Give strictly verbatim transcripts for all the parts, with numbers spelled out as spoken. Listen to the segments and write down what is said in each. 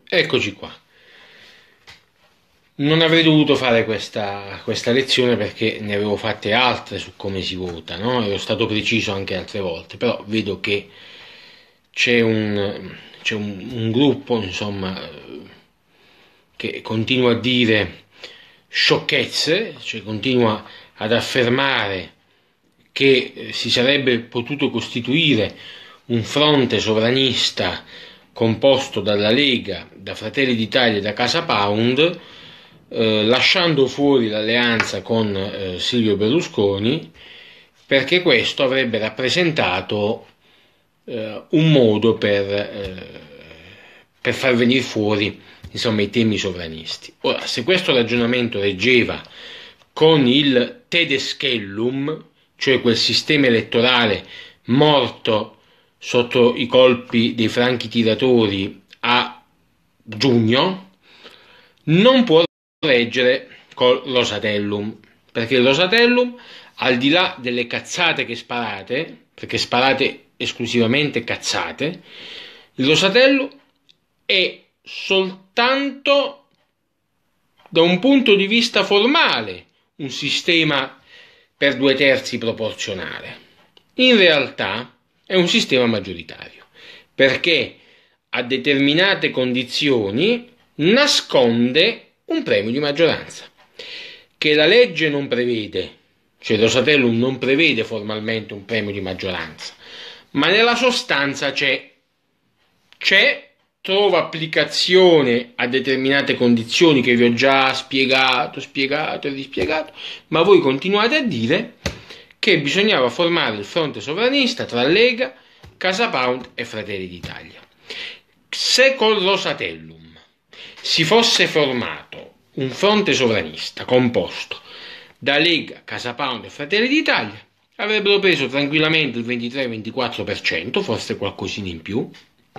Eccoci qua. Non avrei dovuto fare questa, questa lezione perché ne avevo fatte altre su come si vota, no? Ero stato preciso anche altre volte, però vedo che c'è un, c'è un, un gruppo, insomma, che continua a dire sciocchezze, cioè continua ad affermare che si sarebbe potuto costituire un fronte sovranista composto dalla Lega, da Fratelli d'Italia e da Casa Pound, eh, lasciando fuori l'alleanza con eh, Silvio Berlusconi, perché questo avrebbe rappresentato eh, un modo per, eh, per far venire fuori, insomma, i temi sovranisti. Ora, se questo ragionamento reggeva con il Tedeschellum, cioè quel sistema elettorale morto sotto i colpi dei franchi tiratori a giugno, non può reggere col Rosatellum, perché il Rosatellum, al di là delle cazzate che sparate, perché sparate esclusivamente cazzate, il Rosatellum è soltanto da un punto di vista formale un sistema per due terzi proporzionale. In realtà è un sistema maggioritario, perché a determinate condizioni nasconde un premio di maggioranza, che la legge non prevede, cioè Rosatellum non prevede formalmente un premio di maggioranza, ma nella sostanza c'è, c'è, trova applicazione a determinate condizioni che vi ho già spiegato, spiegato e rispiegato, ma voi continuate a dire che bisognava formare il fronte sovranista tra Lega, Casa Pound e Fratelli d'Italia. Se col Rosatellum si fosse formato un fronte sovranista composto da Lega, Casa Pound e Fratelli d'Italia, avrebbero preso tranquillamente il ventitré ventiquattro per cento, forse qualcosina in più,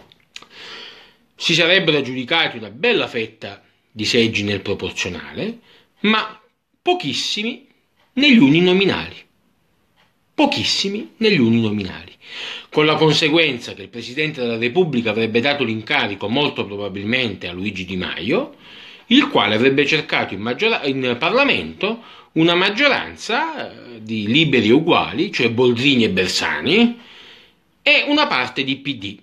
si sarebbero aggiudicati una bella fetta di seggi nel proporzionale, ma pochissimi negli uninominali. Pochissimi negli uninominali, con la conseguenza che il Presidente della Repubblica avrebbe dato l'incarico molto probabilmente a Luigi Di Maio, il quale avrebbe cercato in, maggiora- in Parlamento una maggioranza di liberi e uguali, cioè Boldrini e Bersani, e una parte di P D.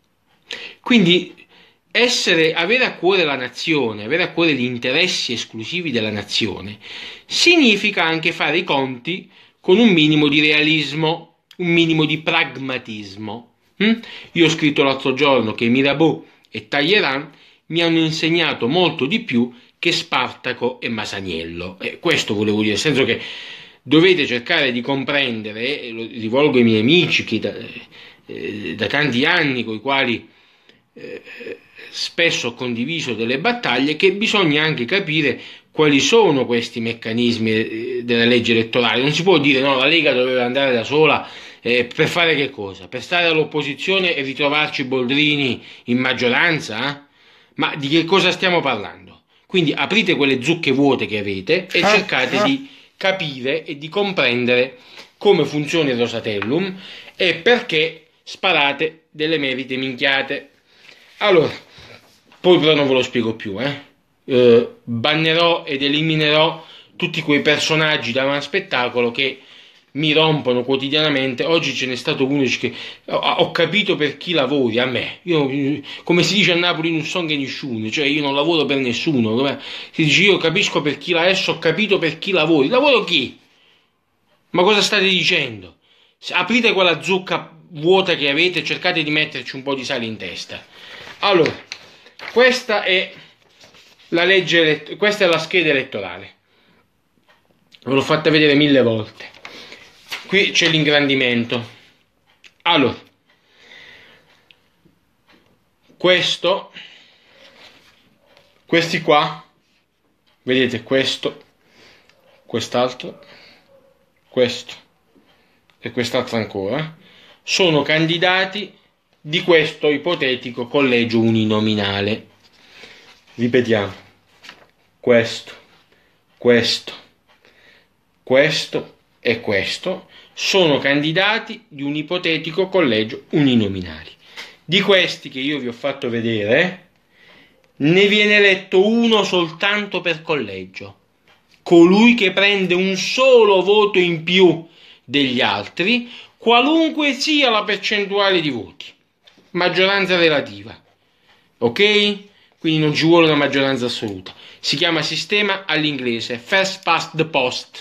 Quindi essere, avere a cuore la nazione, avere a cuore gli interessi esclusivi della nazione, significa anche fare i conti con un minimo di realismo, un minimo di pragmatismo. Hm? Io ho scritto l'altro giorno che Mirabeau e Talleyrand mi hanno insegnato molto di più che Spartaco e Masaniello. E questo volevo dire, nel senso che dovete cercare di comprendere, e lo rivolgo ai miei amici che da, eh, da tanti anni con i quali eh, spesso ho condiviso delle battaglie, che bisogna anche capire quali sono questi meccanismi della legge elettorale. Non si può dire no, la Lega doveva andare da sola eh, per fare che cosa? Per stare all'opposizione e ritrovarci Boldrini in maggioranza? Eh? Ma di che cosa stiamo parlando? Quindi aprite quelle zucche vuote che avete e cercate di capire e di comprendere come funziona il Rosatellum e perché sparate delle merite minchiate. Allora, poi però non ve lo spiego più, eh? Uh, bannerò ed eliminerò tutti quei personaggi da uno spettacolo che mi rompono quotidianamente. Oggi ce n'è stato uno che ho, ho capito per chi lavori. A me, io, come si dice a Napoli, non sono che nessuno, cioè io non lavoro per nessuno. Si dice io capisco per chi la esso, ho capito per chi lavori. Lavoro chi? Ma cosa state dicendo? Aprite quella zucca vuota che avete e cercate di metterci un po' di sale in testa. Allora, questa è la legge, questa è la scheda elettorale, ve l'ho fatta vedere mille volte. Qui c'è l'ingrandimento. Allora, questo, questi qua, vedete questo, quest'altro, questo e quest'altro ancora, sono candidati di questo ipotetico collegio uninominale. Ripetiamo, questo, questo, questo e questo sono candidati di un ipotetico collegio uninominale. Di questi che io vi ho fatto vedere, ne viene eletto uno soltanto per collegio. Colui che prende un solo voto in più degli altri, qualunque sia la percentuale di voti. Maggioranza relativa. Ok? Quindi non ci vuole una maggioranza assoluta. Si chiama sistema all'inglese, first past the post.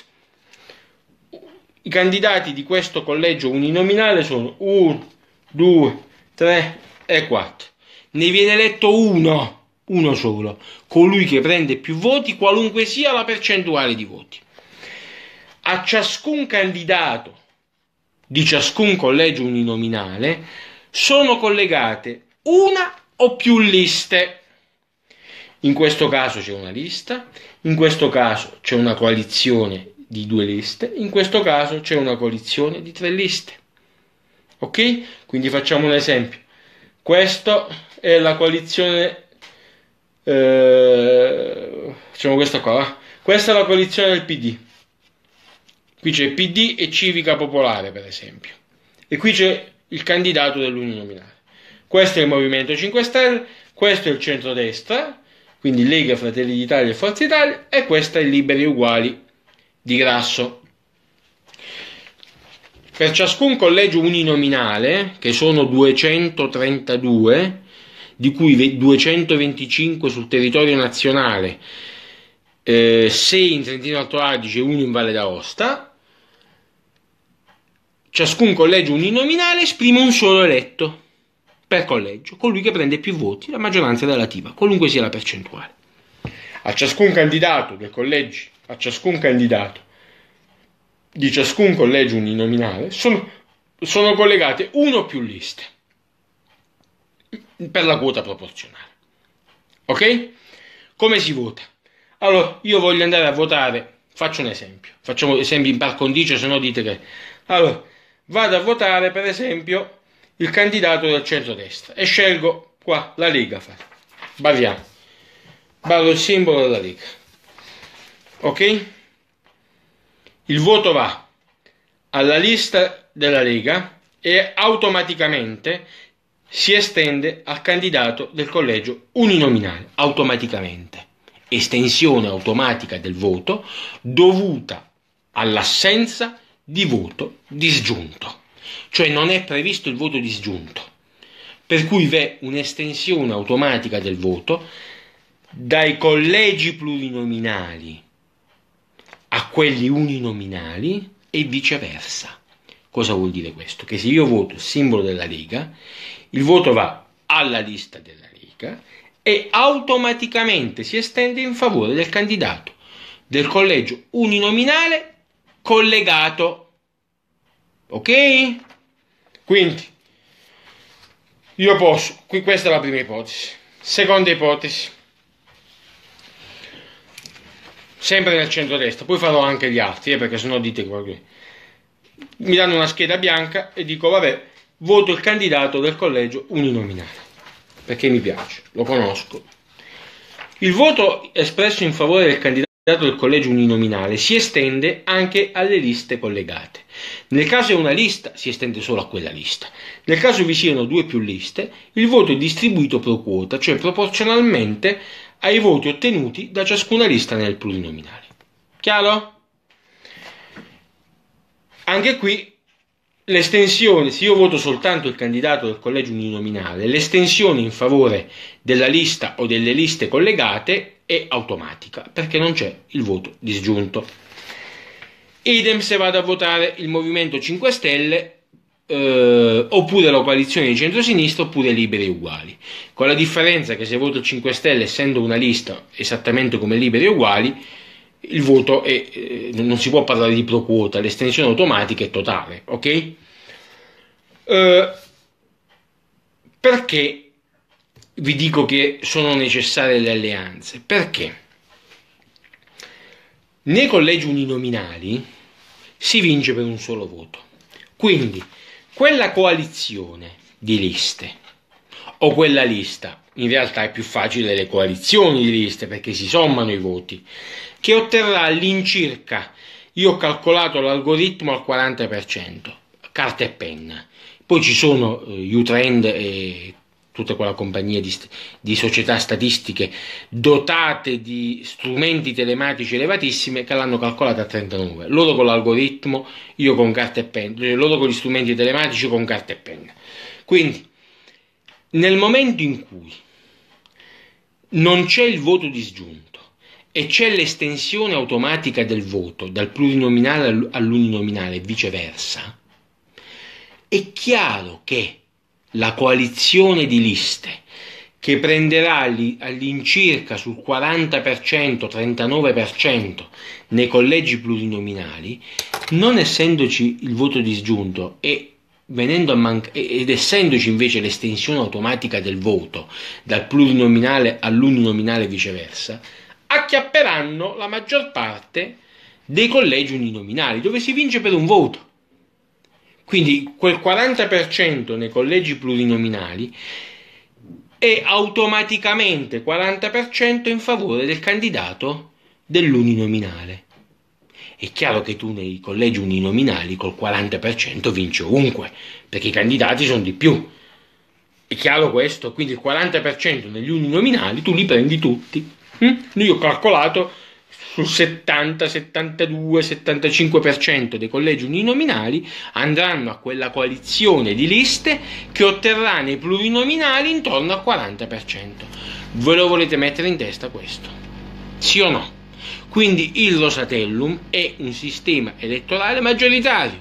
I candidati di questo collegio uninominale sono uno, due, tre e quattro. Ne viene eletto uno, uno solo, colui che prende più voti, qualunque sia la percentuale di voti. A ciascun candidato di ciascun collegio uninominale sono collegate una o più liste. In questo caso c'è una lista, in questo caso c'è una coalizione di due liste, in questo caso c'è una coalizione di tre liste. Ok? Quindi facciamo un esempio. Questa è la coalizione, eh, facciamo questa qua, eh? Questa è la coalizione del P D. Qui c'è P D e Civica Popolare, per esempio, e qui c'è il candidato dell'uninominale. Questo è il Movimento cinque Stelle, questo è il centrodestra, quindi Lega, Fratelli d'Italia e Forza Italia, e questa è Liberi e Uguali di Grasso. Per ciascun collegio uninominale, che sono duecentotrentadue, di cui duecentoventicinque sul territorio nazionale, eh, sei in Trentino Alto Adige e uno in Valle d'Aosta, ciascun collegio uninominale esprime un solo eletto per collegio, colui che prende più voti, la maggioranza relativa, qualunque sia la percentuale. A ciascun candidato dei collegi, a ciascun candidato di ciascun collegio uninominale sono, sono collegate uno o più liste per la quota proporzionale. Ok? Come si vota? Allora, io voglio andare a votare, faccio un esempio, facciamo esempi in par condicio, se no dite che... Allora, vado a votare per esempio il candidato del centrodestra e scelgo qua la Lega. Barriamo, barro il simbolo della Lega. Ok? Il voto va alla lista della Lega e automaticamente si estende al candidato del collegio uninominale. Automaticamente. Estensione automatica del voto dovuta all'assenza di voto disgiunto. Cioè non è previsto il voto disgiunto. Per cui v'è un'estensione automatica del voto dai collegi plurinominali a quelli uninominali e viceversa. Cosa vuol dire questo? Che se io voto il simbolo della Lega, il voto va alla lista della Lega e automaticamente si estende in favore del candidato del collegio uninominale collegato. Ok? Quindi io posso, qui questa è la prima ipotesi. Seconda ipotesi, sempre nel centrodestra, poi farò anche gli altri, eh, perché sennò dite che mi danno una scheda bianca e dico vabbè, voto il candidato del collegio uninominale perché mi piace, lo conosco. Il voto espresso in favore del candidato del collegio uninominale si estende anche alle liste collegate. Nel caso è una lista, si estende solo a quella lista. Nel caso vi siano due o più liste, il voto è distribuito pro quota, cioè proporzionalmente ai voti ottenuti da ciascuna lista nel plurinominale. Chiaro? Anche qui l'estensione, se io voto soltanto il candidato del collegio uninominale, l'estensione in favore della lista o delle liste collegate è automatica, perché non c'è il voto disgiunto. Idem se vado a votare il Movimento cinque Stelle, eh, oppure la coalizione di centrosinistra, oppure Liberi e Uguali. Con la differenza che se voto il cinque Stelle, essendo una lista esattamente come Liberi e Uguali, il voto è, eh, non si può parlare di pro quota, l'estensione automatica è totale, ok? Eh, perché vi dico che sono necessarie le alleanze? Perché nei collegi uninominali si vince per un solo voto, quindi quella coalizione di liste o quella lista, in realtà è più facile le coalizioni di liste perché si sommano i voti, che otterrà all'incirca, io ho calcolato l'algoritmo al quaranta per cento, carta e penna, poi ci sono eh, Utrend e tutta quella compagnia di, di società statistiche dotate di strumenti telematici elevatissimi che l'hanno calcolata a trentanove. Loro con l'algoritmo, io con carta e penna, loro con gli strumenti telematici con carta e penna. Quindi, nel momento in cui non c'è il voto disgiunto e c'è l'estensione automatica del voto dal plurinominale all'uninominale e viceversa, è chiaro che la coalizione di liste che prenderà all'incirca sul quaranta per cento, trentanove per cento nei collegi plurinominali, non essendoci il voto disgiunto e venendo a manc- ed essendoci invece l'estensione automatica del voto dal plurinominale all'uninominale e viceversa, acchiapperanno la maggior parte dei collegi uninominali dove si vince per un voto. Quindi quel quaranta per cento nei collegi plurinominali è automaticamente quaranta per cento in favore del candidato dell'uninominale. È chiaro che tu nei collegi uninominali col quaranta per cento vinci ovunque, perché i candidati sono di più. È chiaro questo? Quindi il quaranta per cento negli uninominali tu li prendi tutti. Io ho calcolato sul settanta, settantadue, settantacinque per cento dei collegi uninominali andranno a quella coalizione di liste che otterrà nei plurinominali intorno al quaranta per cento. Ve lo volete mettere in testa questo? Sì o no? Quindi il Rosatellum è un sistema elettorale maggioritario.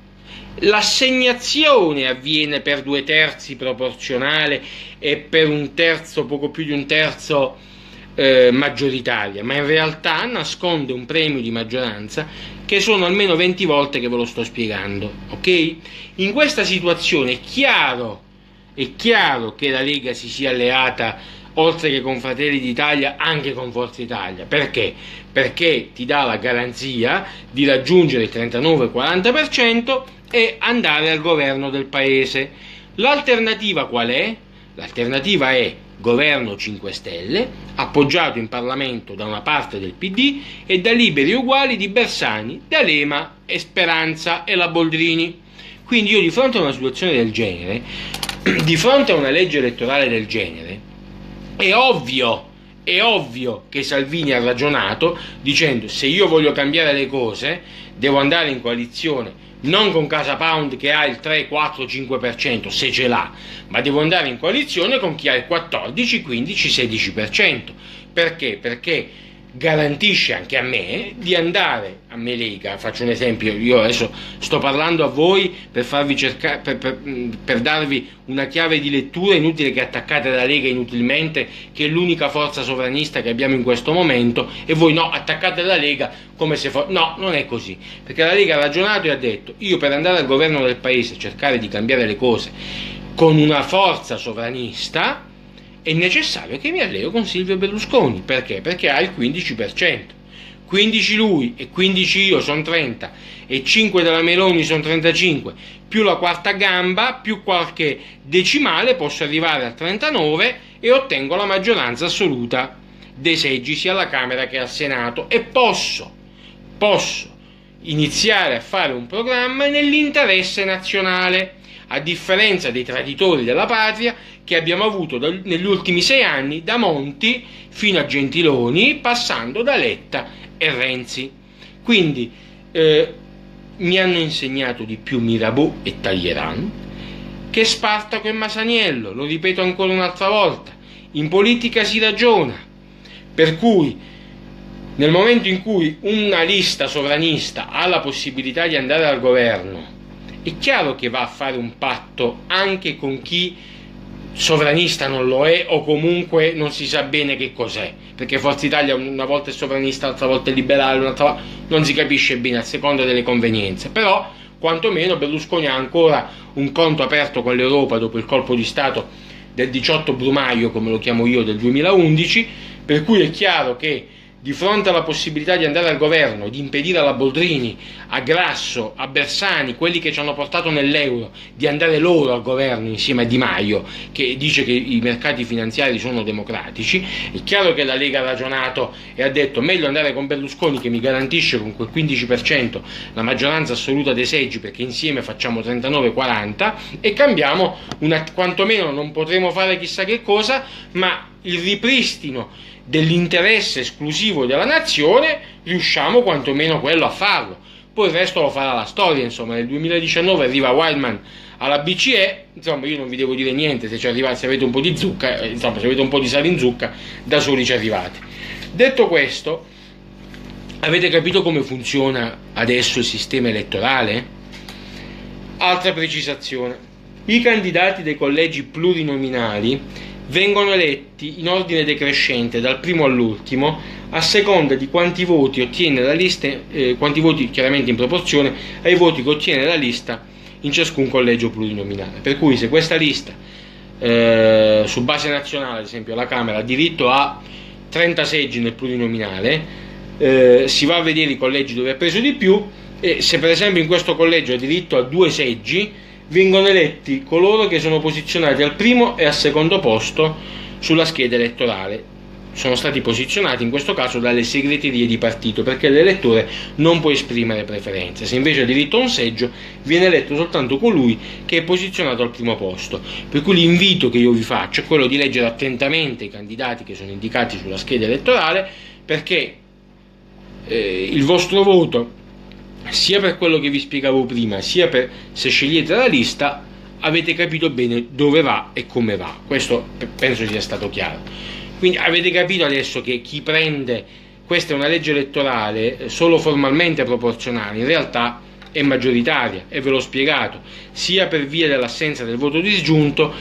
L'assegnazione avviene per due terzi proporzionale e per un terzo, poco più di un terzo eh, maggioritaria, ma in realtà nasconde un premio di maggioranza che sono almeno venti volte che ve lo sto spiegando, ok? In questa situazione è chiaro, è chiaro che la Lega si sia alleata oltre che con Fratelli d'Italia anche con Forza Italia. Perché? Perché ti dà la garanzia di raggiungere il trentanove quaranta per cento e andare al governo del paese. L'alternativa qual è? L'alternativa è governo cinque Stelle, appoggiato in Parlamento da una parte del P D e da Liberi e Uguali di Bersani, D'Alema e Speranza e la Boldrini. Quindi io di fronte a una situazione del genere, di fronte a una legge elettorale del genere, è ovvio, è ovvio che Salvini ha ragionato dicendo: se io voglio cambiare le cose devo andare in coalizione non con Casa Pound che ha il tre, quattro, cinque per cento, se ce l'ha, ma devo andare in coalizione con chi ha il quattordici, quindici, sedici per cento. Perché? Perché garantisce anche a me di andare, a me Lega, faccio un esempio, io adesso sto parlando a voi per farvi cercare, per, per, per darvi una chiave di lettura, inutile che attaccate la Lega inutilmente, che è l'unica forza sovranista che abbiamo in questo momento, e voi no, attaccate la Lega come se fosse, no, non è così, perché la Lega ha ragionato e ha detto: io per andare al governo del paese, cercare di cambiare le cose con una forza sovranista, è necessario che mi alleo con Silvio Berlusconi. Perché? Perché ha il quindici per cento. quindici lui e quindici io sono trenta e cinque della Meloni sono trentacinque, più la quarta gamba, più qualche decimale, posso arrivare al trentanove e ottengo la maggioranza assoluta dei seggi sia alla Camera che al Senato, e posso, posso iniziare a fare un programma nell'interesse nazionale, a differenza dei traditori della patria che abbiamo avuto da, negli ultimi sei anni, da Monti fino a Gentiloni, passando da Letta e Renzi. Quindi eh, mi hanno insegnato di più Mirabeau e Talleyrand che Spartaco e Masaniello. Lo ripeto ancora un'altra volta: in politica si ragiona, per cui nel momento in cui una lista sovranista ha la possibilità di andare al governo, è chiaro che va a fare un patto anche con chi sovranista non lo è, o comunque non si sa bene che cos'è, perché Forza Italia una volta è sovranista, l'altra volta è liberale, un'altra volta non si capisce bene a seconda delle convenienze. Però quantomeno Berlusconi ha ancora un conto aperto con l'Europa dopo il colpo di Stato del diciotto Brumaio, come lo chiamo io, del duemilaundici, per cui è chiaro che di fronte alla possibilità di andare al governo, di impedire alla Boldrini, a Grasso, a Bersani, quelli che ci hanno portato nell'euro, di andare loro al governo insieme a Di Maio, che dice che i mercati finanziari sono democratici, è chiaro che la Lega ha ragionato e ha detto meglio andare con Berlusconi che mi garantisce con quel quindici per cento la maggioranza assoluta dei seggi, perché insieme facciamo trentanove quaranta, e cambiamo una, quantomeno non potremo fare chissà che cosa, ma il ripristino dell'interesse esclusivo della nazione riusciamo quantomeno quello a farlo. Poi il resto lo farà la storia, insomma. Nel duemiladiciannove arriva Wildman alla B C E, insomma io non vi devo dire niente, se, ci arrivate, se avete un po' di zucca, insomma se avete un po' di sale in zucca, da soli ci arrivate. Detto questo, avete capito come funziona adesso il sistema elettorale? Altra precisazione: i candidati dei collegi plurinominali vengono eletti in ordine decrescente dal primo all'ultimo a seconda di quanti voti ottiene la lista, eh, quanti voti chiaramente in proporzione ai voti che ottiene la lista in ciascun collegio plurinominale. Per cui se questa lista eh, su base nazionale, ad esempio la Camera, ha diritto a trenta seggi nel plurinominale, eh, si va a vedere i collegi dove ha preso di più, e se per esempio in questo collegio ha diritto a due seggi, vengono eletti coloro che sono posizionati al primo e al secondo posto sulla scheda elettorale. Sono stati posizionati in questo caso dalle segreterie di partito, perché l'elettore non può esprimere preferenze. Se invece ha diritto a un seggio, viene eletto soltanto colui che è posizionato al primo posto. Per cui l'invito che io vi faccio è quello di leggere attentamente i candidati che sono indicati sulla scheda elettorale, perché eh, il vostro voto, sia per quello che vi spiegavo prima, sia per se scegliete la lista, avete capito bene dove va e come va. Questo penso sia stato chiaro. Quindi avete capito adesso che chi prende, questa è una legge elettorale solo formalmente proporzionale, in realtà è maggioritaria, e ve l'ho spiegato, sia per via dell'assenza del voto disgiunto,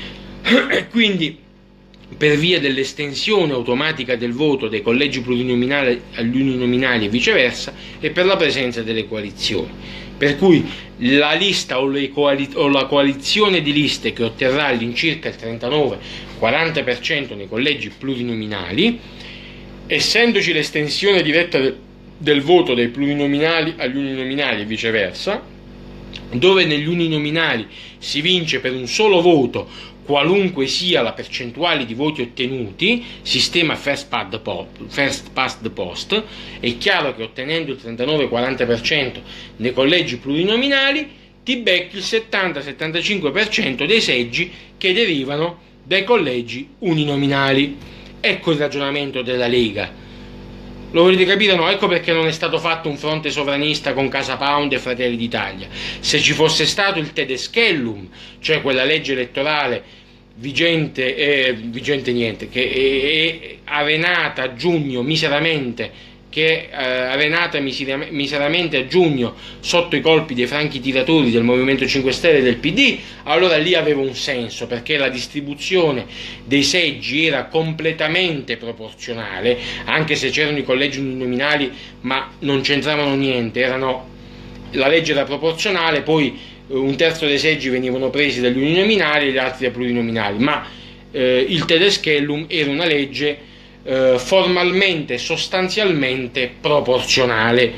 quindi per via dell'estensione automatica del voto dei collegi plurinominali agli uninominali e viceversa, e per la presenza delle coalizioni. Per cui la lista o, le coali- o la coalizione di liste che otterrà all'incirca il trentanove quaranta per cento nei collegi plurinominali, essendoci l'estensione diretta de- del voto dei plurinominali agli uninominali e viceversa, dove negli uninominali si vince per un solo voto qualunque sia la percentuale di voti ottenuti, sistema first past the post, è chiaro che ottenendo il trentanove quaranta per cento nei collegi plurinominali ti becchi il settanta settantacinque per cento dei seggi che derivano dai collegi uninominali. Ecco il ragionamento della Lega. Lo volete capire? No, ecco perché non è stato fatto un fronte sovranista con Casa Pound e Fratelli d'Italia. Se ci fosse stato il Tedeschellum, cioè quella legge elettorale vigente, eh, vigente niente, che è, è arenata a giugno miseramente, che è eh, arenata misera, miseramente a giugno sotto i colpi dei franchi tiratori del Movimento cinque Stelle e del P D, allora lì aveva un senso, perché la distribuzione dei seggi era completamente proporzionale, anche se c'erano i collegi uninominali ma non c'entravano niente, erano, la legge era proporzionale, poi un terzo dei seggi venivano presi dagli uninominali e gli altri dai plurinominali, ma eh, il Tedeschellum era una legge eh, formalmente e sostanzialmente proporzionale,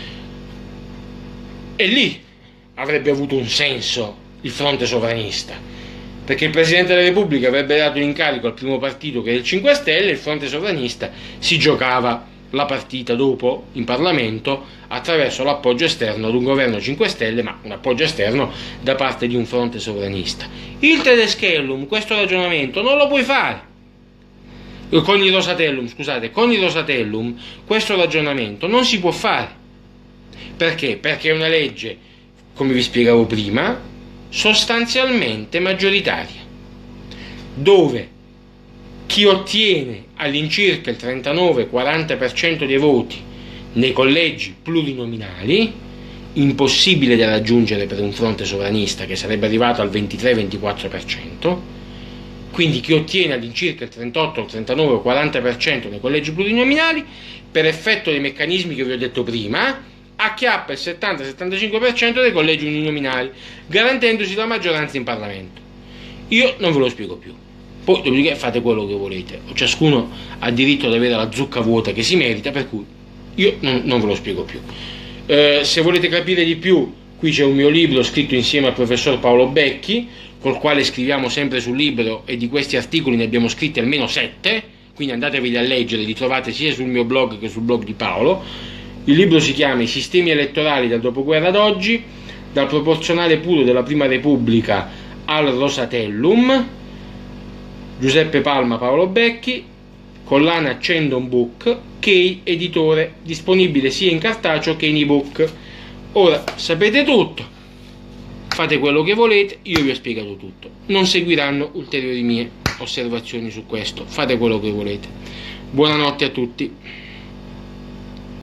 e lì avrebbe avuto un senso il fronte sovranista, perché il Presidente della Repubblica avrebbe dato l'incarico al primo partito, che è il cinque Stelle, e il fronte sovranista si giocava la partita dopo in Parlamento attraverso l'appoggio esterno ad un governo cinque Stelle, ma un appoggio esterno da parte di un fronte sovranista. Il Tedeschellum questo ragionamento non lo puoi fare. Con il Rosatellum, scusate, con il Rosatellum questo ragionamento non si può fare. Perché? Perché è una legge, come vi spiegavo prima, sostanzialmente maggioritaria, dove chi ottiene all'incirca il trentanove quaranta per cento dei voti nei collegi plurinominali, impossibile da raggiungere per un fronte sovranista che sarebbe arrivato al ventitré ventiquattro per cento, quindi chi ottiene all'incirca il trentotto, il trentanove o quaranta per cento nei collegi plurinominali, per effetto dei meccanismi che vi ho detto prima, acchiappa il settanta settantacinque per cento dei collegi uninominali, garantendosi la maggioranza in Parlamento. Io non ve lo spiego più. Poi dopodiché fate quello che volete, ciascuno ha diritto ad avere la zucca vuota che si merita, per cui io non, non ve lo spiego più. Eh, se volete capire di più, qui c'è un mio libro scritto insieme al professor Paolo Becchi, col quale scriviamo sempre sul libro, e di questi articoli ne abbiamo scritti almeno sette, quindi andatevi a leggere, li trovate sia sul mio blog che sul blog di Paolo. Il libro si chiama I sistemi elettorali dal dopoguerra ad oggi, dal proporzionale puro della Prima Repubblica al Rosatellum, Giuseppe Palma, Paolo Becchi, collana Accendon Book, Key editore, disponibile sia in cartaceo che in ebook. Ora sapete tutto, fate quello che volete, io vi ho spiegato tutto, non seguiranno ulteriori mie osservazioni su questo, fate quello che volete. Buonanotte a tutti.